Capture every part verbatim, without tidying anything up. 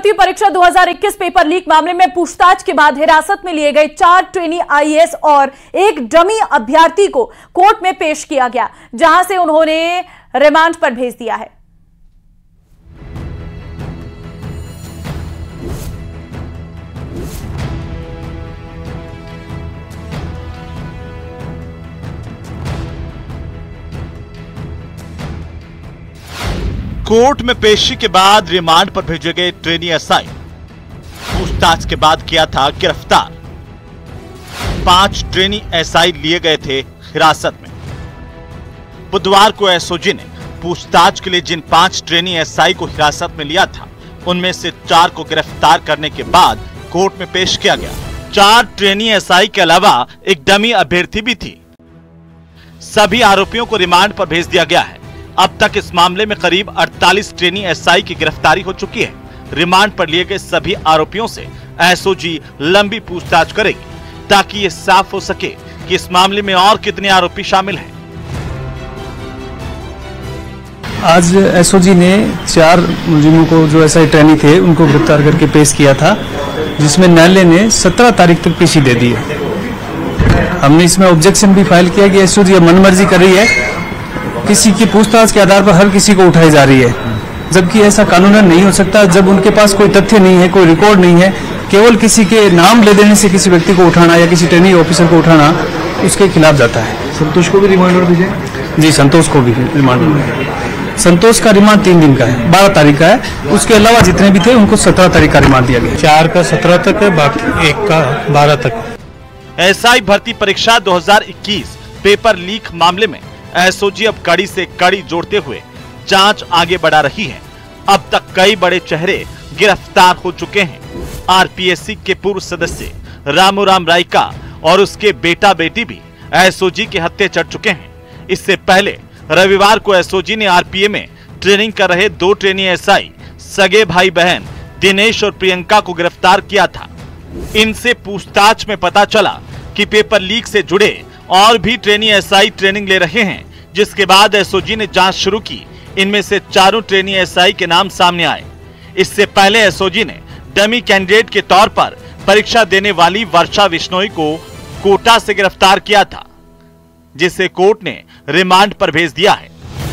भर्ती परीक्षा दो हज़ार इक्कीस पेपर लीक मामले में पूछताछ के बाद हिरासत में लिए गए चार ट्रेनी आईएएस और एक डमी अभ्यर्थी को कोर्ट में पेश किया गया, जहां से उन्होंने रिमांड पर भेज दिया है। कोर्ट में पेशी के बाद रिमांड पर भेजे गए ट्रेनी एसआई पूछताछ के बाद किया था गिरफ्तार। पांच ट्रेनी एसआई लिए गए थे हिरासत में। बुधवार को एसओजी ने पूछताछ के लिए जिन पांच ट्रेनी एसआई को हिरासत में लिया था, उनमें से चार को गिरफ्तार करने के बाद कोर्ट में पेश किया गया। चार ट्रेनी एसआई के अलावा एक डमी अभ्यर्थी भी थी। सभी आरोपियों को रिमांड पर भेज दिया गया है। अब तक इस मामले में करीब अड़तालीस ट्रेनी एसआई की गिरफ्तारी हो चुकी है। रिमांड पर लिए गए सभी आरोपियों से एसओजी लंबी पूछताछ करेगी ताकि ये साफ हो सके कि इस मामले में और कितने आरोपी शामिल हैं। आज एसओजी ने चार मुलजिमों को, जो एसआई ट्रेनी थे, उनको गिरफ्तार करके पेश किया था, जिसमें न्यायालय ने सत्रह तारीख तक पेशी दे दी है। हमने इसमें ऑब्जेक्शन भी फाइल किया कि एसओजी अब मनमर्जी कर रही है, किसी की पूछताछ के आधार पर हर किसी को उठाई जा रही है, जबकि ऐसा कानूनन नहीं हो सकता। जब उनके पास कोई तथ्य नहीं है, कोई रिकॉर्ड नहीं है, केवल किसी के नाम ले देने से किसी व्यक्ति को उठाना या किसी ट्रेनी ऑफिसर को उठाना उसके खिलाफ जाता है। संतोष को भी रिमांड भेजे? जी, संतोष को भी रिमांड। संतोष का रिमांड तीन दिन का है, बारह तारीख का है। उसके अलावा जितने भी थे उनको सत्रह तारीख का रिमांड दिया गया। चार का सत्रह तक है, बाकी एक का बारह तक। एसआई भर्ती परीक्षा दो हज़ार इक्कीस पेपर लीक मामले में एसओजी अब कड़ी से कड़ी जोड़ते हुए जांच आगे बढ़ा रही है। अब तक कई बड़े चेहरे गिरफ्तार हो चुके हैं। आरपीएससी के पूर्व सदस्य रामूराम रायका और उसके बेटा बेटी भी एसओजी के हत्थे चढ़ चुके हैं। इससे पहले रविवार को एसओजी ने आरपीए में ट्रेनिंग कर रहे दो ट्रेनी एसआई सगे भाई बहन दिनेश और प्रियंका को गिरफ्तार किया था। इनसे पूछताछ में पता चला कि पेपर लीक से जुड़े और भी ट्रेनी एसआई ट्रेनिंग ले रहे हैं, जिसके बाद एसओजी ने जांच शुरू की। इनमें से चारों ट्रेनी एसआई के नाम सामने आए। इससे पहले एसओजी ने डमी कैंडिडेट के तौर पर परीक्षा देने वाली वर्षा बिश्नोई को कोटा से गिरफ्तार किया था, जिसे कोर्ट ने रिमांड पर भेज दिया है।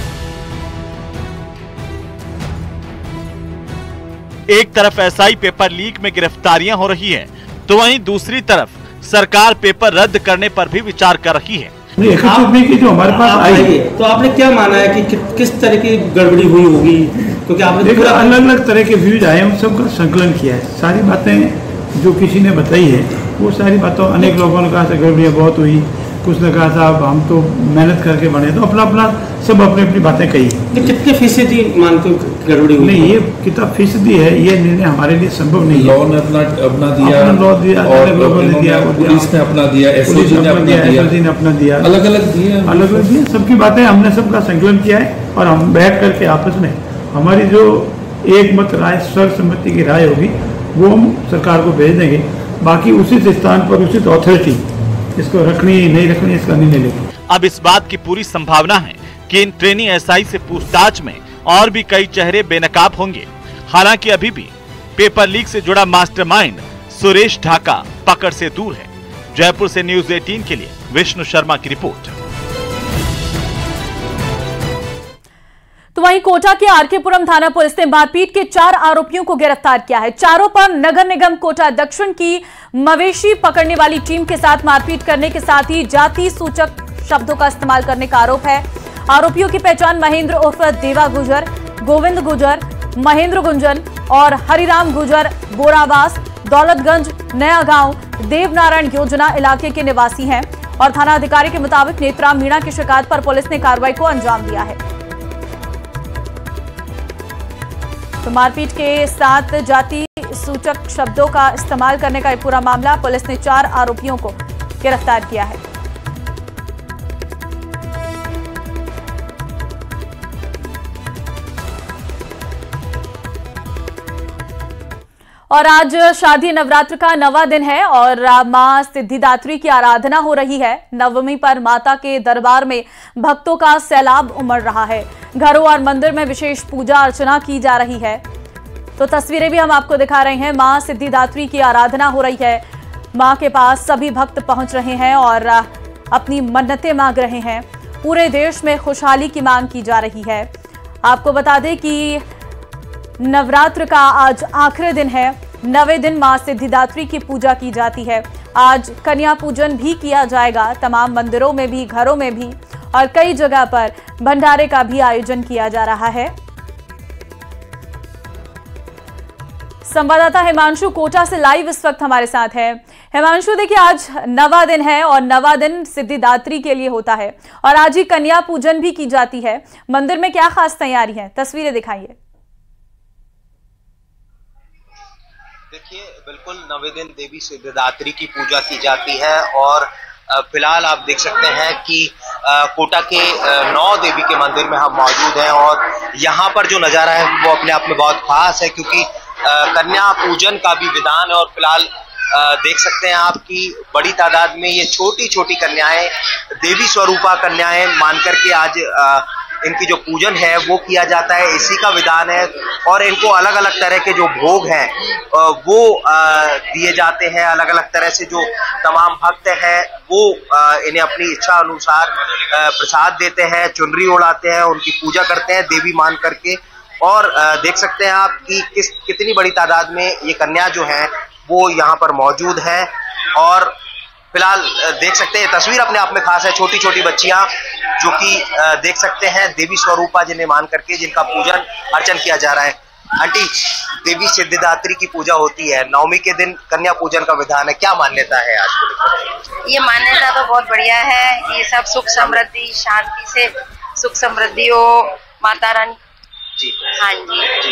एक तरफ एसआई पेपर लीक में गिरफ्तारियां हो रही है, तो वहीं दूसरी तरफ सरकार पेपर रद्द करने पर भी विचार कर रही है। की जो हमारे पास आई, तो आपने क्या माना है कि कि, किस तरह की गड़बड़ी हुई होगी? क्योंकि आपने देखो अलग अलग तरह के व्यूज आए, उन सबका संकलन किया है। सारी बातें जो किसी ने बताई है, वो सारी बातों अनेक लोगों ने कहा था गड़बड़ियाँ बहुत हुई, कुछ ने कहा था हम तो मेहनत करके बने, तो अपना अपना सब अपनी अपनी बातें कही। तो कितने फीसदी मानते हो गड़बड़ी हुई? नहीं, ये कितना फीसदी है ये निर्णय हमारे लिए संभव नहीं है। लॉ ने अपना अपना दिया, लॉ दिया, अलग लोगों ने दिया, पुलिस ने अपना दिया, एसओजी ने अपना दिया, एसओजी ने अपना दिया, अलग अलग दिए, अलग अलग दिए। सबकी बातें हमने सबका संकलन किया है और हम बैठ करके आपस में हमारी जो एक मत राय, सर्वसम्मति की राय होगी, वो हम सरकार को भेज देंगे। बाकी उचित स्थान पर उचित अथॉरिटी इसको रखनी नहीं रखनी इसका निर्णय लेगी। अब इस बात की पूरी संभावना है कि इन ट्रेनी एसआई से पूछताछ में और भी कई चेहरे बेनकाब होंगे। हालांकि अभी भी पेपर लीक से जुड़ा मास्टरमाइंड सुरेश ढाका पकड़ से दूर है। जयपुर से न्यूज़ अठारह के लिए विष्णु शर्मा की रिपोर्ट। तो वहीं कोटा के आरकेपुरम थाना पुलिस ने मारपीट के चार आरोपियों को गिरफ्तार किया है। चारों पर नगर निगम कोटा दक्षिण की मवेशी पकड़ने वाली टीम के साथ मारपीट करने के साथ ही जाति सूचक शब्दों का इस्तेमाल करने का आरोप है। आरोपियों की पहचान महेंद्र उर्फ देवा गुजर, गोविंद गुजर, महेंद्र गुंजन और हरिराम गुजर बोरावास, दौलतगंज, नया गांव, देवनारायण योजना इलाके के निवासी हैं। और थाना अधिकारी के मुताबिक नेत्राम मीणा की शिकायत पर पुलिस ने कार्रवाई को अंजाम दिया है। तो मारपीट के साथ जाति सूचक शब्दों का इस्तेमाल करने का पूरा मामला, पुलिस ने चार आरोपियों को गिरफ्तार किया है। और आज शादी नवरात्र का नवा दिन है और मां सिद्धिदात्री की आराधना हो रही है। नवमी पर माता के दरबार में भक्तों का सैलाब उमड़ रहा है। घरों और मंदिर में विशेष पूजा अर्चना की जा रही है। तो तस्वीरें भी हम आपको दिखा रहे हैं। मां सिद्धिदात्री की आराधना हो रही है। मां के पास सभी भक्त पहुंच रहे हैं और अपनी मन्नतें मांग रहे हैं। पूरे देश में खुशहाली की मांग की जा रही है। आपको बता दें कि नवरात्र का आज आखिरी दिन है। नवे दिन मां सिद्धिदात्री की पूजा की जाती है। आज कन्या पूजन भी किया जाएगा। तमाम मंदिरों में भी, घरों में भी और कई जगह पर भंडारे का भी आयोजन किया जा रहा है। संवाददाता हिमांशु कोटा से लाइव इस वक्त हमारे साथ है। हिमांशु, देखिए आज नवा दिन है और नवा दिन सिद्धिदात्री के लिए होता है और आज ही कन्या पूजन भी की जाती है। मंदिर में क्या खास तैयारी है, तस्वीरें दिखाइए। देखिए, बिल्कुल नवे दिन देवी सिद्धिदात्री की पूजा की जाती है और फिलहाल आप देख सकते हैं कि कोटा के नौ देवी के मंदिर में हम मौजूद हैं और यहाँ पर जो नज़ारा है वो अपने आप में बहुत खास है, क्योंकि कन्या पूजन का भी विधान है और फिलहाल देख सकते हैं आप कि बड़ी तादाद में ये छोटी छोटी कन्याएं, देवी स्वरूपा कन्याएं मान करके आज इनकी जो पूजन है वो किया जाता है। इसी का विधान है और इनको अलग अलग तरह के जो भोग हैं वो दिए जाते हैं। अलग अलग तरह से जो तमाम भक्त हैं वो इन्हें अपनी इच्छा अनुसार प्रसाद देते हैं, चुनरी उड़ाते हैं, उनकी पूजा करते हैं देवी मान करके। और देख सकते हैं आप कि किस कितनी बड़ी तादाद में ये कन्या जो है वो यहाँ पर मौजूद है और फिलहाल देख सकते हैं तस्वीर अपने आप में खास है। छोटी छोटी बच्चियां जो कि देख सकते हैं देवी स्वरूपा जिन्हें मान करके जिनका पूजन अर्चन किया जा रहा है। आंटी, देवी सिद्धिदात्री की पूजा होती है, नवमी के दिन कन्या पूजन का विधान है, क्या मान्यता है आज को? ये मान्यता तो बहुत बढ़िया है। ये सब सुख समृद्धि शांति से सुख समृद्धि हो माता रानी जी। हाँ जी,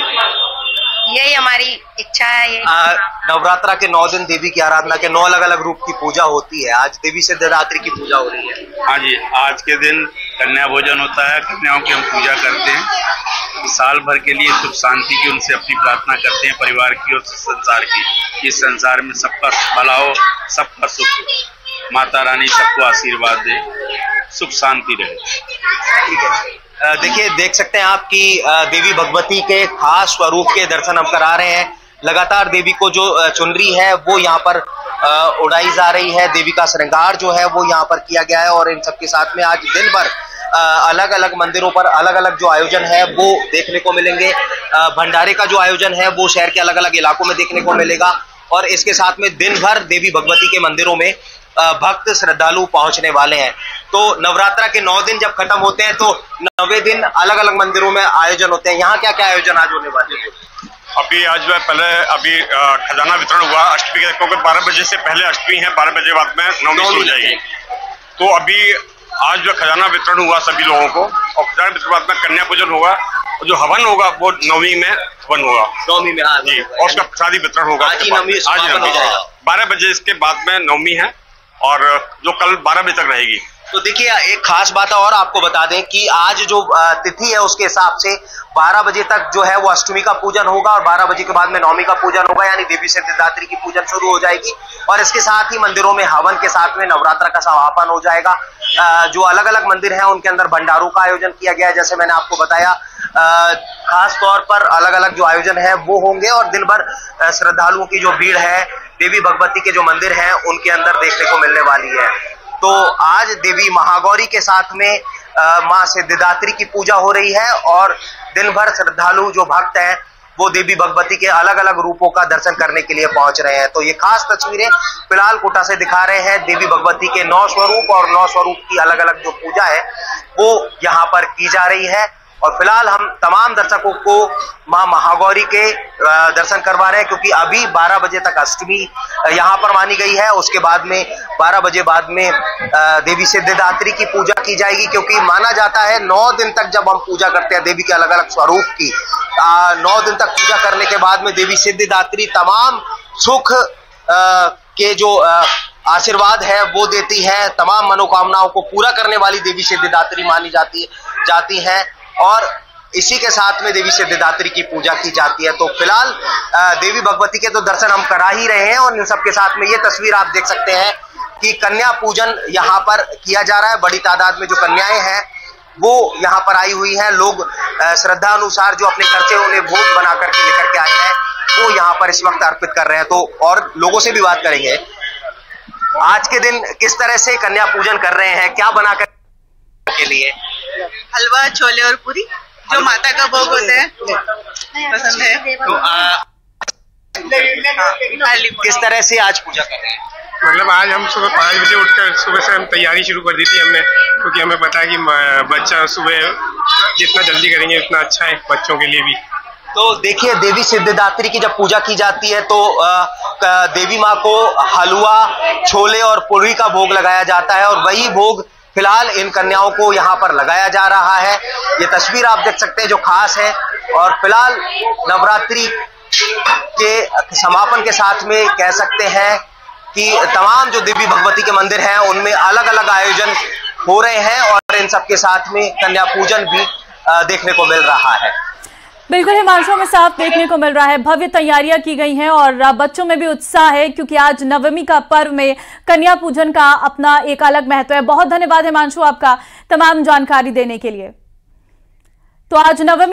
यही हमारी इच्छा है। ये नवरात्रा के नौ दिन देवी की आराधना के नौ अलग अलग रूप की पूजा होती है। आज देवी सिद्धिदात्री की पूजा हो रही है। हाँ जी, आज के दिन कन्या भोजन होता है। कन्याओं की हम पूजा करते हैं, साल भर के लिए सुख शांति की उनसे अपनी प्रार्थना करते हैं, परिवार की और संसार की। इस संसार में सबका भला हो, सबका सुख, माता रानी सबको आशीर्वाद दे, सुख शांति रहे। ठीक है, देखिए देख सकते हैं आप कि देवी भगवती के खास स्वरूप के दर्शन हम करा रहे हैं। लगातार देवी को जो चुनरी है वो यहाँ पर उड़ाई जा रही है। देवी का श्रृंगार जो है वो यहाँ पर किया गया है और इन सबके साथ में आज दिन भर अलग अलग मंदिरों पर अलग अलग जो आयोजन है वो देखने को मिलेंगे। भंडारे का जो आयोजन है वो शहर के अलग अलग इलाकों में देखने को मिलेगा और इसके साथ में दिन भर देवी भगवती के मंदिरों में भक्त श्रद्धालु पहुंचने वाले हैं। तो नवरात्रा के नौ दिन जब खत्म होते हैं तो नवे दिन अलग अलग मंदिरों में आयोजन होते हैं। यहाँ क्या क्या आयोजन आज होने वाले हैं? अभी आज जो है पहले अभी खजाना वितरण हुआ अष्टमी के, क्योंकि बारह बजे से पहले अष्टमी है, बारह बजे बाद में नवमी शुरू हो जाएगी। तो अभी आज जो खजाना वितरण हुआ सभी लोगों को और खजाना वितरण बाद में कन्या पूजन होगा और जो हवन होगा वो नवमी में हवन होगा। नवमी में हाँ जी, और उसका प्रसादी वितरण होगा आज ही नवमी हो जाएगा। बारह बजे इसके बाद में नवमी है और जो कल बारह बजे तक रहेगी। तो देखिए एक खास बात और आपको बता दें कि आज जो तिथि है उसके हिसाब से बारह बजे तक जो है वो अष्टमी का पूजन होगा और बारह बजे के बाद में नवमी का पूजन होगा, यानी देवी सिद्धिदात्री की पूजन शुरू हो जाएगी और इसके साथ ही मंदिरों में हवन के साथ में नवरात्र का समापन हो जाएगा। जो अलग अलग मंदिर हैं उनके अंदर भंडारों का आयोजन किया गया है, जैसे मैंने आपको बताया। खास तौर पर अलग अलग जो आयोजन है वो होंगे और दिन भर श्रद्धालुओं की जो भीड़ है देवी भगवती के जो मंदिर हैं उनके अंदर देखने को मिलने वाली है। तो आज देवी महागौरी के साथ में मां सिद्धिदात्री की पूजा हो रही है और दिन भर श्रद्धालु जो भक्त हैं वो देवी भगवती के अलग अलग रूपों का दर्शन करने के लिए पहुंच रहे हैं। तो ये खास तस्वीरें फिलहाल कोटा से दिखा रहे हैं। देवी भगवती के नौ स्वरूप और नौ स्वरूप की अलग अलग जो पूजा है वो यहाँ पर की जा रही है और फिलहाल हम तमाम दर्शकों को मां महागौरी के दर्शन करवा रहे हैं, क्योंकि अभी बारह बजे तक अष्टमी यहाँ पर मानी गई है। उसके बाद में बारह बजे बाद में देवी सिद्धिदात्री की पूजा की जाएगी, क्योंकि माना जाता है नौ दिन तक जब हम पूजा करते हैं देवी के अलग अलग स्वरूप की, नौ दिन तक पूजा करने के बाद में देवी सिद्धिदात्री तमाम सुख आ, के जो आ, आशीर्वाद है वो देती है। तमाम मनोकामनाओं को पूरा करने वाली देवी सिद्धिदात्री मानी जाती जाती है और इसी के साथ में देवी सिद्धिदात्री की पूजा की जाती है। तो फिलहाल देवी भगवती के तो दर्शन हम करा ही रहे हैं और इन सब के साथ में ये तस्वीर आप देख सकते हैं कि कन्या पूजन यहाँ पर किया जा रहा है। बड़ी तादाद में जो कन्याएं हैं वो यहाँ पर आई हुई है। लोग श्रद्धा अनुसार जो अपने घर से उन्हें भोग बना करके लेकर के आए हैं वो यहाँ पर इस वक्त अर्पित कर रहे हैं। तो और लोगों से भी बात करेंगे, आज के दिन किस तरह से कन्या पूजन कर रहे हैं, क्या बना कर के लिए? हलवा, छोले और पूरी जो माता का भोग होता है पसंद है। तो आ, किस तरह से आज पूजा कर रहे हैं? मतलब आज हम सुबह पाँच बजे उठकर सुबह से हम तैयारी शुरू कर दी थी हमने, क्योंकि हमें पता है कि बच्चा सुबह जितना जल्दी करेंगे उतना अच्छा है बच्चों के लिए भी। तो देखिए, देवी सिद्धिदात्री की जब पूजा की जाती है तो आ, देवी माँ को हलवा, छोले और पूरी का भोग लगाया जाता है और वही भोग फिलहाल इन कन्याओं को यहाँ पर लगाया जा रहा है। ये तस्वीर आप देख सकते हैं जो खास है। और फिलहाल नवरात्रि के समापन के साथ में कह सकते हैं कि तमाम जो देवी भगवती के मंदिर हैं उनमें अलग अलग आयोजन हो रहे हैं और इन सबके साथ में कन्या पूजन भी देखने को मिल रहा है। बिल्कुल हिमांशु, में साफ देखने को मिल रहा है, भव्य तैयारियां की गई हैं और बच्चों में भी उत्साह है क्योंकि आज नवमी का पर्व में कन्या पूजन का अपना एक अलग महत्व है। बहुत धन्यवाद हिमांशु आपका तमाम जानकारी देने के लिए। तो आज नवमी